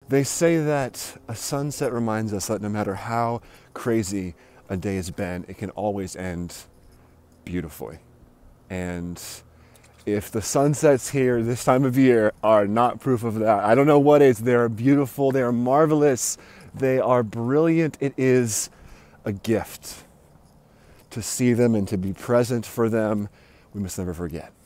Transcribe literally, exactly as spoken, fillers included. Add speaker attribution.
Speaker 1: They say that a sunset reminds us that no matter how crazy a day has been, it can always end beautifully. And if the sunsets here this time of year are not proof of that, I don't know what is. They are beautiful, they are marvelous, they are brilliant. It is a gift to see them and to be present for them. We must never forget.